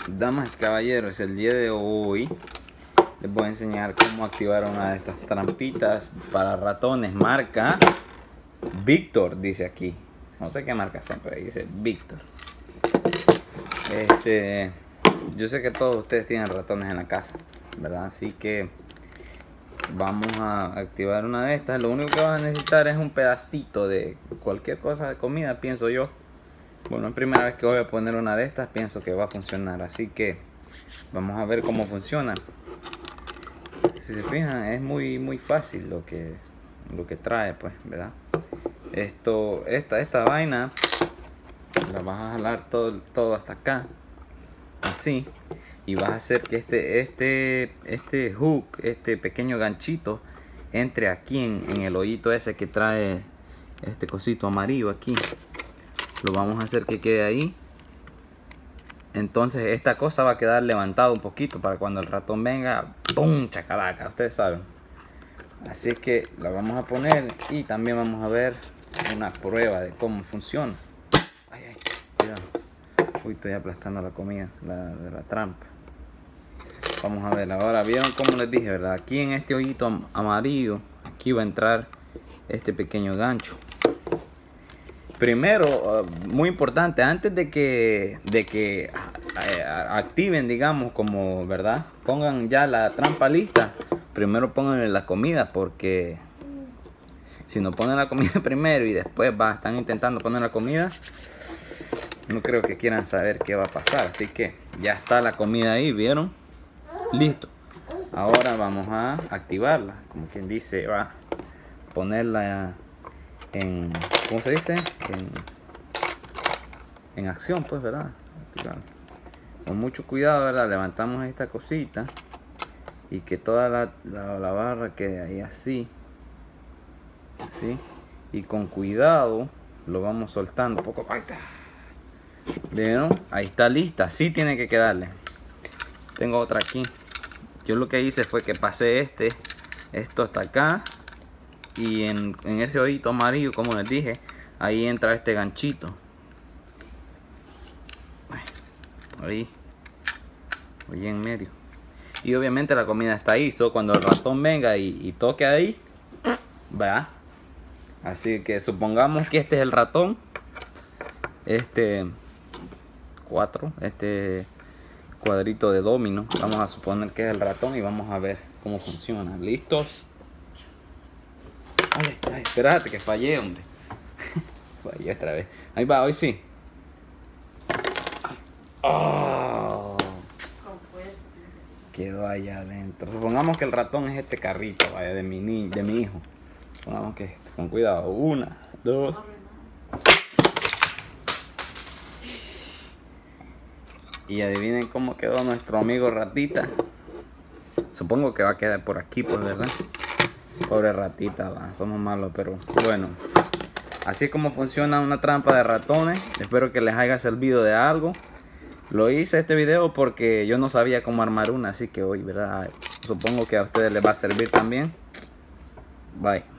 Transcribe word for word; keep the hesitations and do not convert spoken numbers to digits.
Damas y caballeros, el día de hoy les voy a enseñar cómo activar una de estas trampitas para ratones marca Victor, dice aquí. No sé qué marca son, pero ahí dice Victor. Este, yo sé que todos ustedes tienen ratones en la casa, ¿verdad? Así que vamos a activar una de estas. Lo único que vas a necesitar es un pedacito de cualquier cosa de comida, pienso yo. Bueno, es la primera vez que voy a poner una de estas, pienso que va a funcionar, así que vamos a ver cómo funciona. Si se fijan, es muy muy fácil lo que lo que trae, pues, ¿verdad? Esto, esta, esta vaina la vas a jalar todo, todo hasta acá, así, y vas a hacer que este, este, este hook, este pequeño ganchito, entre aquí en, en el hoyito ese que trae este cosito amarillo aquí. Lo vamos a hacer que quede ahí. Entonces esta cosa va a quedar levantada un poquito para cuando el ratón venga, ¡pum! Chacalaca, ustedes saben. Así que la vamos a poner y también vamos a ver una prueba de cómo funciona. Ay, ay, cuidado. Uy, estoy aplastando la comida la, de la trampa. Vamos a ver, ahora vieron como les dije, ¿verdad? Aquí en este hoyito amarillo, aquí va a entrar este pequeño gancho. Primero, uh, muy importante, antes de que, de que uh, activen, digamos, como, ¿verdad? Pongan ya la trampa lista. Primero pónganle la comida, porque si no ponen la comida primero y después va, están intentando poner la comida, no creo que quieran saber qué va a pasar. Así que ya está la comida ahí, ¿vieron? Listo. Ahora vamos a activarla, como quien dice, va a ponerla en, ¿cómo se dice? En, en acción, pues, ¿verdad? Con mucho cuidado, ¿verdad? Levantamos esta cosita y que toda la, la, la barra quede ahí así, así, y con cuidado lo vamos soltando poco. Ahí está. ¿Vieron? Ahí está lista, así tiene que quedarle. Tengo otra aquí. Yo lo que hice fue que pasé este, esto hasta acá. Y en, en ese hoyito amarillo, como les dije, ahí entra este ganchito. Ahí. Ahí en medio. Y obviamente la comida está ahí. So, cuando el ratón venga y, y toque ahí, va. Así que supongamos que este es el ratón. Este cuatro. Este cuadrito de domino. Vamos a suponer que es el ratón y vamos a ver cómo funciona. ¿Listos? Ay, ay, espérate que fallé, hombre. Fallé otra vez. Ahí va, hoy sí. Oh, quedó allá adentro. Supongamos que el ratón es este carrito, vaya, de mi niño, de mi hijo. Supongamos que este, con cuidado. Una, dos. Y adivinen cómo quedó nuestro amigo ratita. Supongo que va a quedar por aquí, pues, ¿verdad? Pobre ratita, va. Somos malos, pero bueno. Así es como funciona una trampa de ratones. Espero que les haya servido de algo. Lo hice este video porque yo no sabía cómo armar una, así que hoy, ¿verdad? Supongo que a ustedes les va a servir también. Bye.